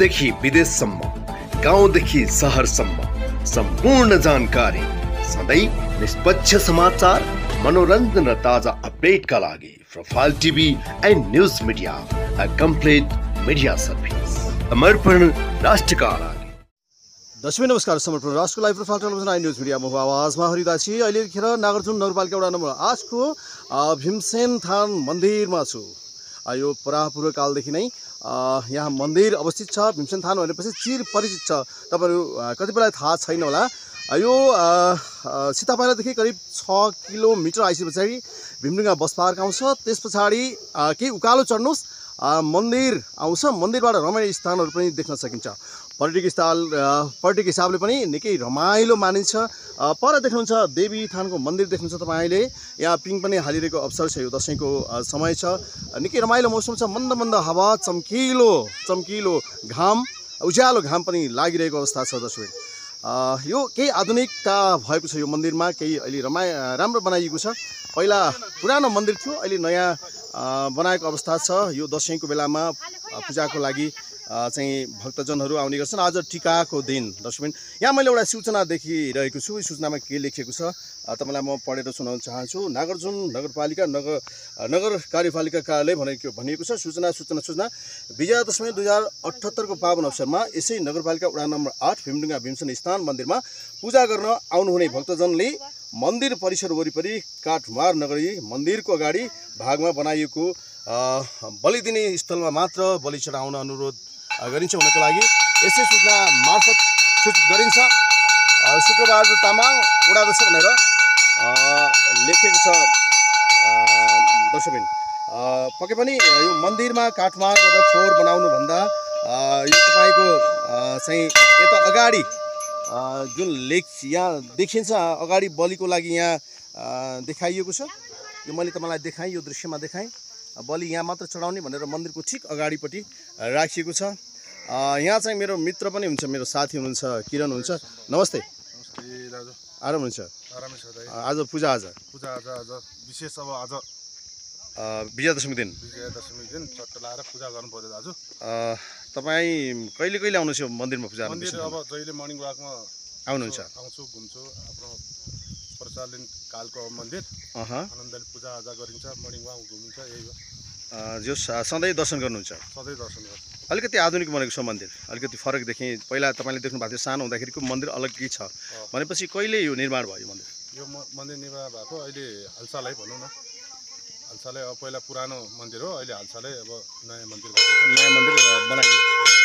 देशदेखि विदेशसम्म, गाउँदेखि सहरसम्म सम्पूर्ण जानकारी, सधैँ निष्पक्ष समाचार, मनोरञ्जन र ताजा अपडेटका लागि profile TV and news media, a complete media service, समर्पण राष्ट्रका लागि। दर्शक नमस्कार, समर्पण राष्ट्रको लाइभ प्रोफाइल टेलिभिजन आई न्युज मिडिया म आवाजमा हरिदासी। अहिलेखेर नागार्जुन नगरपालिका वडा नम्बर 8 को भीमसेन थान मन्दिरमा छु। यो परापूर्व कालदेखि नै यहाँ मन्दिर अवस्थित छ। भीमसेन थान भनेपछि चिर परिचित छ, तपाईहरु कतिपयलाई थाहा छैन होला। यो सीतापाडादेखि करिब 6 किलोमिटर आइसके पछाडि भीमडुङ्गा बस पार्क आउँछ। त्यस पछाडि केही उकालो चढ्नुस् मन्दिर आउँछ। मन्दिरबाट रमाइलो स्थानहरू पनि देख्न सकिन्छ। पर्यटक हिसाबले पनि निकै रमाइलो मानिन्छ। पर देख्नुहुन्छ देवी थानको मन्दिर देख्नुहुन्छ तपाईले। यहाँ पिङ पनि हालिरहेको अवसर छ। यो दशैंको समय छ, निकै रमाइलो मौसम छ। मन्द मन्द हावा, चम्किलो घाम, उज्यालो घाम पनि लागिरहेको अवस्था छ। दर्शक यो केही आधुनिकता भएको छ यो मन्दिरमा, केही अहिले राम्रो बनाइएको छ। पहिला पुरानो मन्दिर थियो, अहिले नयाँ बनाएको अवस्था छ। यो दशैंको बेलामा पूजाको लागि चाहिँ भक्तजनहरू आउने गर्छन्। आज टिकाको दिन दर्शक। यहाँ मैले एउटा सूचना देखिरहेको छु। यो सूचनामा के लेखिएको छ तपाईलाई म पढेर सुनाउन चाहन्छु। नागार्जुन नगरपालिका नगर कार्यपालिका कार्यालय भनिएको छ। सूचना विजयादशमी 2078 को पावन अवसरमा यसै नगरपालिका वडा नम्बर 8 भीमडुङ्गा भीमसेन स्थान मन्दिरमा पूजा गर्न आउनुहुने भक्तजनले मन्दिर परिसर वरिपरि काठमार नगरी मन्दिरको अगाडि भागमा बनाइएको बलिदिने स्थलमा मात्र बलि चढाउन अनुरोध गरिन्छ हुनको लागि यसै सूचना मार्फत सूचित गरिन्छ। शुक्रबार तामाङ उडादश भनेर लेखेको छ। दर्शकबिन पक्कै पनि यो मन्दिरमा काठमार गरेर फोहोर बनाउनु भन्दा यो तपाईको चाहिँ यता अगाडि जुन लेख यहाँ देखिन्छ अगाडि बलिको लागि यहाँ देखाइएको छ। यो मैले तपाईलाई देखाएँ, यो दृश्यमा देखाएँ। बलि यहाँ मात्र चढाउने भनेर मन्दिरको ठिक अगाडिपट्टि राखिएको छ। यहाँ चाहिँ मेरो मित्र पनि हुन्छ, मेरो साथी हुनुहुन्छ, किरण हुन्छ। नमस्ते। नमस्ते दाजु। आराम हुन्छ? आरामै छ दाइ। आज पूजा आज विशेष अब आज विजयादशमी दिन चट्ट लाएर पूजा गर्नु पर्यो दाजु। तपाईँ कहिले आउनुहुन्छ मन्दिरमा पूजा? मन्दिर अब जहिले मर्निङ वाकमा आउँछु घुम्छु। आफ्नो प्रचालिन कालको मन्दिर आनन्दले पूजा आजा गरिन्छ, मर्निङ वाक घुमिन्छ। यही हो जो सधैँ दर्शन गर्नुहुन्छ? सधैँ दर्शन गर्छु। अलिकति आधुनिक बनेको छ मन्दिर, अलिकति फरक देखेँ। पहिला तपाईँले देख्नु भएको थियो सानो हुँदाखेरिको मन्दिर अलग्गै छ भनेपछि कहिले यो निर्माण भयो यो मन्दिर? यो मन्दिर निर्माण भएको अहिले हालसालै भनौँ न, हालसालै। अब पहिला पुरानो मन्दिर हो, अहिले हालसालै अब नयाँ मन्दिर बनाइयो।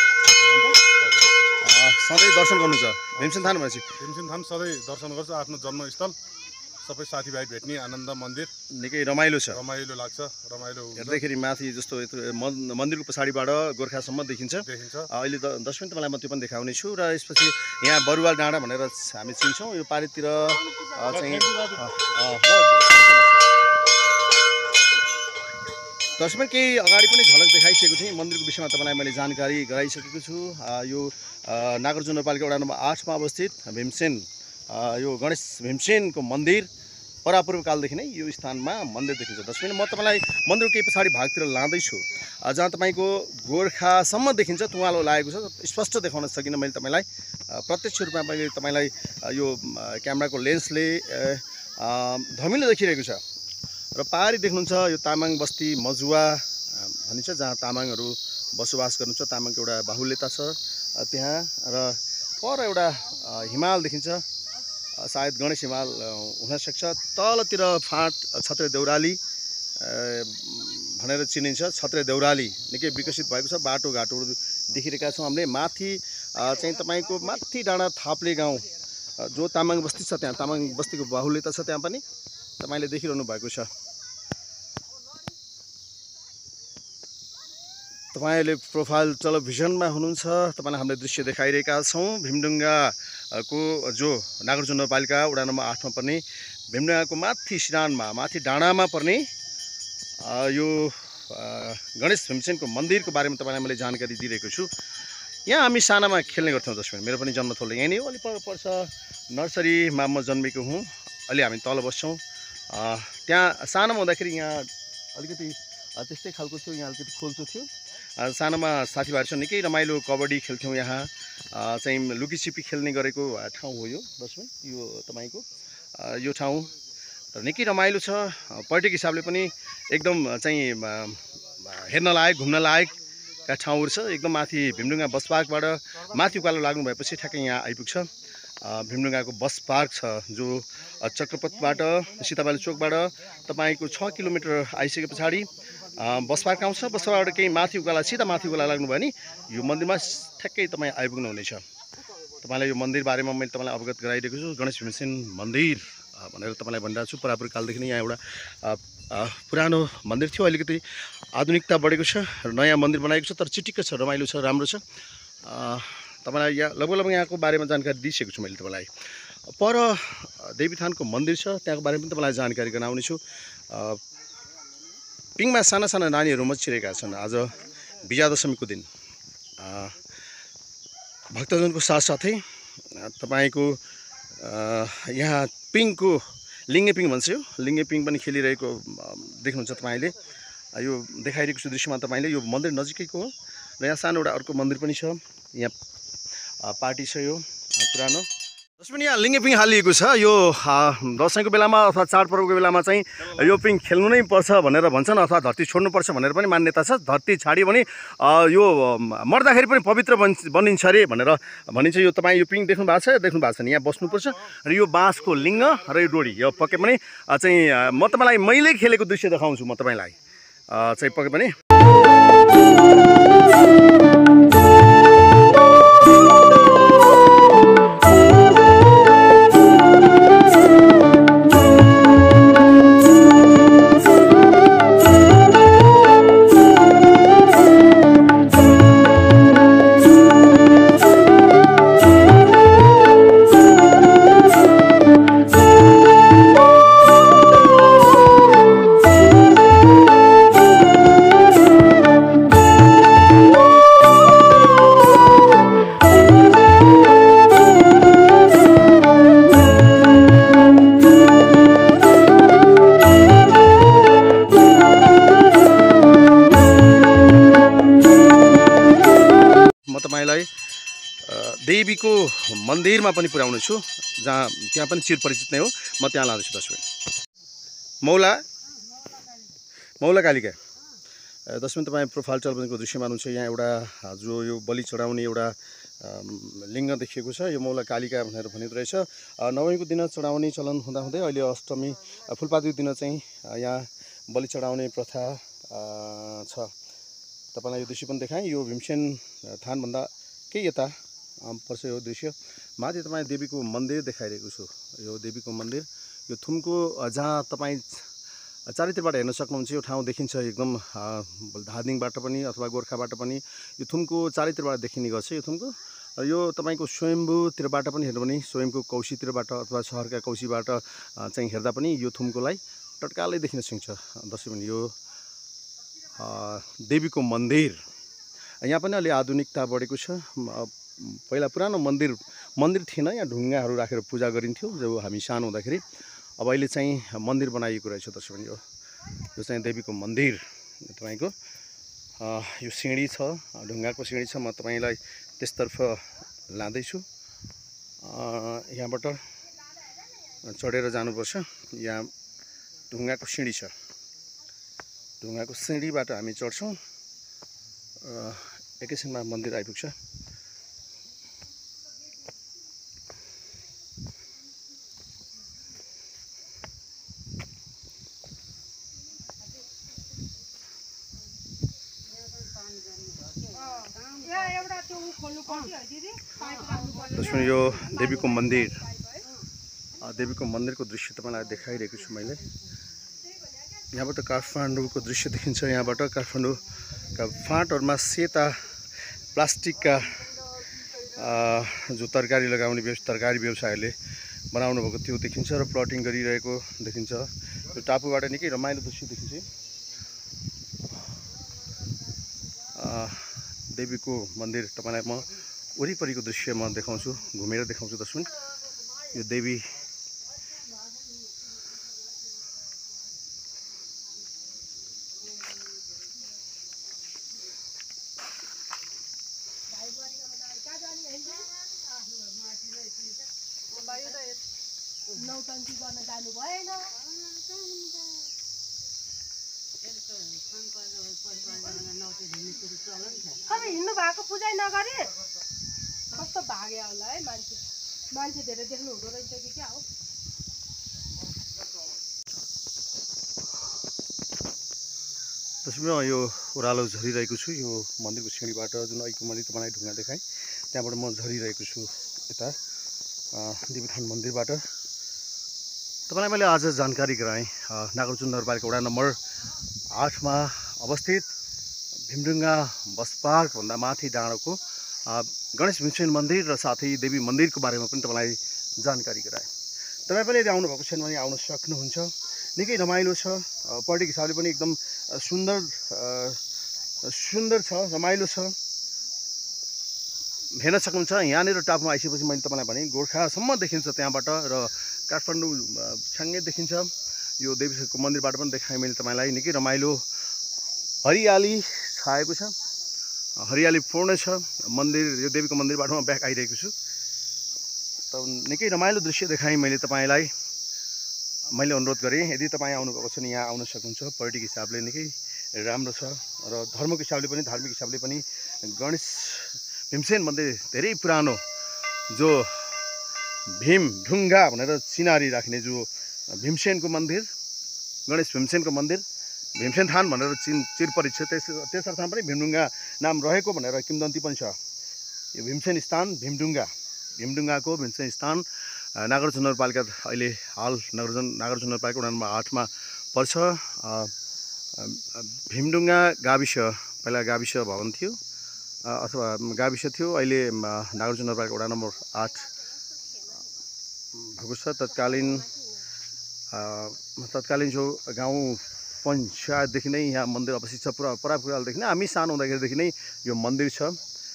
सधैँ दर्शन गर्नुहुन्छ भीमसेन थान भनेपछि? भीमसेन थान सधैँ दर्शन गर्छु। आफ्नो जन्मस्थल, सबै साथीभाइ भेट्ने आनन्द मन्दिर, निकै रमाइलो छ। रमाइलो लाग्छ। रमाइलो हेर्दाखेरि माथि जस्तो मन्दिरको पछाडिबाट गोर्खासम्म देखिन्छ। अहिले 10 मिनट मलाई म त्यो पनि देखाउने छु। र यसपछि यहाँ बरुवाल डाँडा भनेर हामी चिन्छौँ। यो पारितिर चाहिँ दर्शकमा केही अगाडि पनि झलक देखाइसकेको थिएँ। मन्दिरको विषयमा तपाईँलाई मैले जानकारी गराइसकेको छु। यो नागार्जुन नगरपालिका वडा नम्बर 8 मा अवस्थित भीमसेन, यो गणेश भीमसेनको मन्दिर परापूर्व कालदेखि नै यो स्थानमा मन्दिर देखिन्छ। दर्शक म तपाईँलाई मन्दिरको केही पछाडि भागतिर लाँदैछु, जहाँ तपाईँको गोर्खासम्म देखिन्छ, तुवालो लागेको छ। स्पष्ट देखाउन सकिनँ मैले तपाईँलाई। प्रत्यक्ष रूपमा मैले तपाईँलाई यो क्यामेराको लेन्सले धमिलो देखिरहेको छ। र पारी देख्नुहुन्छ यो तामाङ बस्ती मजुवा भनिन्छ, जहाँ तामाङहरू बसोबास गर्नुहुन्छ। तामाङको एउटा बाहुल्यता छ त्यहाँ। र पर एउटा हिमाल देखिन्छ, सायद गणेश हिमाल हुनसक्छ। तलतिर फाँट छत्रे देउराली भनेर चिनिन्छ। छत्रे देउराली निकै विकसित भएको छ। बाटोघाटोहरू देखिरहेका छौँ हामीले। माथि चाहिँ तपाईँको माथि डाँडा थाप्ले गाउँ जो तामाङ बस्ती छ, त्यहाँ तामाङ बस्तीको बाहुल्यता छ, त्यहाँ पनि तपाईँले देखिरहनु भएको छ। तपाईँले प्रोफाइल टेलिभिजनमा हुनुहुन्छ, तपाईँलाई हामीले दृश्य देखाइरहेका छौँ। भीमडुङ्गाको जो नागार्जुन नगरपालिका वडा नम्बर 8 मा पर्ने भीमडुङ्गाको माथि सिरानमा, माथि डाँडामा पर्ने यो गणेश भीमसेनको मन्दिरको बारेमा तपाईँलाई मैले जानकारी दिइरहेको छु। यहाँ हामी सानामा खेल्ने गर्थ्यौँ। दर्शक मेरो पनि जन्मथलो यहीँ नै हो। अलिक पर पर्छ नर्सरीमा म जन्मेको हुँ। अहिले हामी तल बस्छौँ। त्यहाँ सानोमा हुँदाखेरि यहाँ अलिकति त्यस्तै खालको थियो, यहाँ अलिकति खोल्चो थियो। सानोमा साथीभाइहरूसँग निकै रमाइलो कबड्डी खेल्थ्यौँ। यहाँ चाहिँ लुकीछिपी खेल्ने गरेको ठाउँ हो यो दसैँ, यो तपाईँको यो ठाउँ र निकै रमाइलो छ। पर्यटक हिसाबले पनि एकदम चाहिँ हेर्न लायक, घुम्न लायकका ठाउँहरू छ। एकदम माथि भीमडुङ्गा बस पार्कबाट माथि उकालो लाग्नु भएपछि ठ्याक्कै यहाँ आइपुग्छ। भीमडुङ्गाको बस पार्क छ जो चक्रपथबाट सीताबाली चोकबाट तपाईँको 6 किलोमिटर आइसके पछाडि बस पार्क आउँछ। बस पार्कबाट केही माथि उकाला सिधा माथि उकाला लाग्नुभयो भने यो मन्दिरमा ठ्याक्कै तपाईँ आइपुग्नु हुनेछ। तपाईँलाई यो मन्दिर बारेमा मैले तपाईँलाई अवगत गराइदिएको छु। गणेश भीमसेन मन्दिर भनेर तपाईँलाई भनिरहेको छु। परापुर कालदेखि नै यहाँ एउटा पुरानो मन्दिर थियो, अलिकति आधुनिकता बढेको छ र नयाँ मन्दिर बनाएको छ, तर चिटिक्क छ, रमाइलो छ, राम्रो छ। तपाईँलाई यहाँ लगभग यहाँको बारेमा जानकारी दिइसकेको छु मैले तपाईँलाई। पर देवीथानको मन्दिर छ, त्यहाँको बारेमा पनि तपाईँलाई जानकारी गराउने छु। पिङमा साना साना नानीहरू मचिरहेका छन्। आज विजयादशमीको दिन भक्तजनको साथसाथै तपाईँको यहाँ पिङको लिङ्गे पिङ भन्छ, यो लिङ्गे पिङ पनि खेलिरहेको देख्नुहुन्छ तपाईँले। यो देखाइरहेको छु दृश्यमा तपाईँले। यो मन्दिर नजिकैको हो र यहाँ सानो एउटा अर्को मन्दिर पनि छ। यहाँ पार्टी छ यो पुरानो। जस पनि यहाँ लिङ्गे पिङ हालिएको छ। यो दसैँको बेलामा अथवा चाडपर्वको बेलामा चाहिँ यो पिङ खेल्नु नै पर्छ भनेर भन्छन्, अथवा धरती छोड्नुपर्छ भनेर पनि मान्यता छ। धरती छाड्यो भने यो मर्दाखेरि पनि पवित्र बनिन्छ अरे भनेर भनिन्छ। यो तपाईँ यो पिङ देख्नु भएको छ नि, यहाँ बस्नुपर्छ र यो बाँसको लिङ्ग र यो डोरी यो पक्कै पनि चाहिँ म तपाईँलाई मैले खेलेको दृश्य देखाउँछु। म तपाईँलाई चाहिँ पक्कै पनि देवीको मन्दिरमा पनि पुर्याउने छु, जहाँ त्यहाँ पनि चिरपरिचित नै हो। म त्यहाँ लाँदैछु 10 मिनट। मौला कालिका 10 मिनट तपाईँ प्रोफाइल टेलिभिजनको दृश्यमा हुनुहुन्छ। यहाँ एउटा जो यो बलि चढाउने एउटा लिङ्ग देखिएको छ। यो मौला कालिका भनेर भनिँदो रहेछ। नवमीको दिन चढाउने चलन हुँदाहुँदै अहिले अष्टमी फुलपातीको दिन चाहिँ यहाँ बलि चढाउने प्रथा छ। तपाईँलाई यो दृश्य पनि देखाएँ। यो भीमसेन थानभन्दा केही यता पर्छ यो दृश्य। माथि तपाईँ देवीको मन्दिर देखाइरहेको छु। यो देवीको मन्दिर यो थुमको जहाँ तपाईँ चारैतिरबाट हेर्न सक्नुहुन्छ। यो ठाउँ देखिन्छ एकदम धादिङबाट पनि अथवा गोर्खाबाट पनि यो थुमको चारैतिरबाट देखिने गर्छ। यो थुमको यो तपाईँको स्वयम्भूतिरबाट पनि हेर्नु भने स्वयंको कौशीतिरबाट अथवा सहरका कौशीबाट चाहिँ हेर्दा पनि यो थुमकोलाई टटकालै देखिन सकिन्छ। दसैँ पनि यो देवीको मन्दिर यहाँ पनि अलि आधुनिकता बढेको छ। पहिला पुरानो मन्दिर थिएन, यहाँ ढुङ्गाहरू राखेर पूजा गरिन्थ्यो जब हामी सानो हुँदाखेरि। अब अहिले चाहिँ मन्दिर बनाइएको रहेछ। त्यसो भने यो चाहिँ देवीको मन्दिर तपाईँको यो सिँढी छ, ढुङ्गाको सिँढी छ। म तपाईँलाई त्यसतर्फ लाँदैछु। यहाँबाट चढेर जानुपर्छ। यहाँ ढुङ्गाको सिँढी छ। ढुङ्गाको सिँढीबाट हामी चढ्छौँ। एकैछिनमा मन्दिर आइपुग्छ। त्यसमा यो देवीको मन्दिरको दृश्य तपाईँलाई देखाइरहेको छु मैले। यहाँबाट काठमाडौँको दृश्य देखिन्छ। यहाँबाट काठमाडौँका फाँटहरूमा सेता प्लास्टिकका जो तरकारी लगाउने तरकारी व्यवसायहरूले बनाउनु भएको त्यो देखिन्छ र प्लटिङ गरिरहेको देखिन्छ। यो टापुबाट निकै रमाइलो दृश्य देखिन्छ। देवीको मन्दिर तपाईँलाई म वरिपरिको दृश्य म देखाउँछु, घुमेर देखाउँछु। 10 मिनट यो देवी नौटङ्की गर्न जानु भएन। अब हिँड्नु भएको पूजै नगरे कस्तो भाग्यो होला है मान्छे। मान्छे धेरै देख्नु हुँदो रहेछ कि क्या हो। त्यसमा यो ओह्रालो झरिरहेको छु। यो मन्दिरको सिँढीबाट जुन अहिले मैले तपाईँलाई ढुङ्गा देखाएँ त्यहाँबाट म झरिरहेको छु यता देवीथान मन्दिरबाट। तपाईँलाई मैले आज जानकारी गराएँ नागार्जुन नगरपालिका वडा नम्बर 8 मा अवस्थित भीमडुङ्गा बस पार्कभन्दा माथि डाँडोको गणेश भीमसेन मन्दिर र साथै देवी मन्दिरको बारेमा पनि तपाईँलाई जानकारी गराएँ। तपाईँ पनि यदि आउनुभएको छैन भने आउन सक्नुहुन्छ। निकै रमाइलो छ, पर्यटक हिसाबले पनि एकदम सुन्दर छ, रमाइलो छ, हेर्न सक्नुहुन्छ। यहाँनिर टापमा आइसकेपछि मैले तपाईँलाई भने गोर्खासम्म देखिन्छ त्यहाँबाट र काठमाडौँ छाङ्गे देखिन्छ। यो देवीको मन्दिरबाट पनि देखाएँ मैले तपाईँलाई। निकै रमाइलो हरियाली छाएको छ, हरियाली पूर्ण छ मन्दिर। यो देवीको मन्दिरबाट म ब्याक आइरहेको छु त निकै रमाइलो दृश्य देखाएँ मैले तपाईँलाई। मैले अनुरोध गरेँ यदि तपाईँ आउनुभएको छ भने यहाँ आउन सक्नुहुन्छ। पर्यटक हिसाबले निकै राम्रो छ र धर्मको हिसाबले पनि धार्मिक हिसाबले पनि गणेश भीमसेन मन्दिर धेरै पुरानो जो भीमढुङ्गा भनेर चिनारी राख्ने जो भीमसेनको मन्दिर, गणेश भीमसेनको मन्दिर, भीमसेन थान भनेर चिरपरिचित छ। त्यस अर्थमा पनि भीमढुङ्गा नाम रहेको भनेर किंवदन्ती पनि छ। यो भीमसेन स्थान भीमढुङ्गाको भीमसेन स्थान नागार्जुन नगरपालिका अहिले हाल नागार्जुन नगरपालिका वडा नम्बर 8 मा पर्छ। भीमढुङ्गा गाविस पहिला गाविस भवन थियो अथवा गाविस थियो, अहिले नागार्जुन नगरपालिका वडा नम्बर 8 भएको छ। तत्कालीन जो गाउँ पञ्चायतदेखि नै यहाँ मन्दिर अवस्थित छ। पुरापुरालदेखि नै हामी सानो हुँदाखेरिदेखि नै यो मन्दिर छ।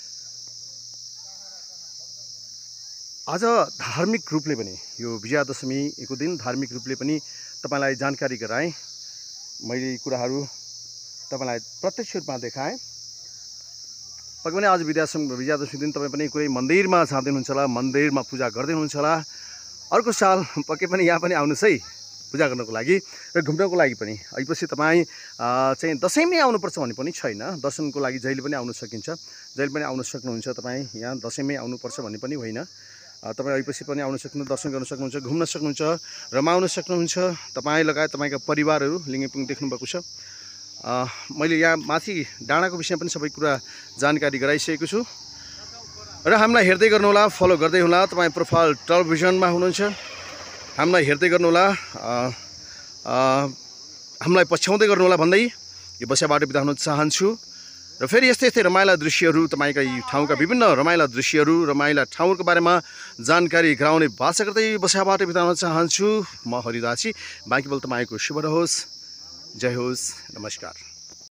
आज धार्मिक रूपले पनि यो विजयादशमीको दिन धार्मिक रूपले पनि तपाईँलाई जानकारी गराएँ। मैले कुराहरू तपाईँलाई प्रत्यक्ष रूपमा देखाएँ। पक्कै पनि आज विजयादशमी दिन तपाईँ पनि कुनै मन्दिरमा जाँदै हुनुहुन्छ होला, मन्दिरमा पूजा गर्दै हुनुहुन्छ होला। अर्को साल पक्कै पनि यहाँ पनि आउनुहोस् है पूजा गर्नको लागि र घुम्नको लागि पनि। अहिलेपछि तपाईँ चाहिँ दसैँमै आउनुपर्छ भन्ने पनि छैन। दर्शनको लागि जहिले पनि आउन सकिन्छ, जहिले पनि आउन सक्नुहुन्छ। तपाईँ यहाँ दसैँमै आउनुपर्छ भन्ने पनि होइन। तपाईँ अहिलेपछि पनि आउन सक्नुहुन्छ, दर्शन गर्न सक्नुहुन्छ, घुम्न सक्नुहुन्छ, रमाउन सक्नुहुन्छ। तपाईँ लगायत तपाईँका परिवारहरू लिङ्गेपुङ देख्नुभएको छ। मैले यहाँ माथि डाँडाको विषयमा पनि सबै कुरा जानकारी गराइसकेको छु र हामीलाई हेर्दै गर्नुहोला, फलो गर्दै होला। तपाईँ प्रोफाइल टेलिभिजनमा हुनुहुन्छ, हामीलाई हेर्दै गर्नुहोला, हामीलाई पछ्याउँदै गर्नुहोला भन्दै यो बस्याबाट बिदा हुन चाहन्छु। र फेरि यस्तै रमाइला दृश्यहरू तपाईँका यी ठाउँका विभिन्न रमाइला दृश्यहरू, रमाइला ठाउँहरूको बारेमा जानकारी गराउने भाषा गर्दै बस्याबाट बिदा हुन चाहन्छु। म हरिदासी। बाँकी बोल तपाईँको शुभ रहोस्। जय होस्। नमस्कार।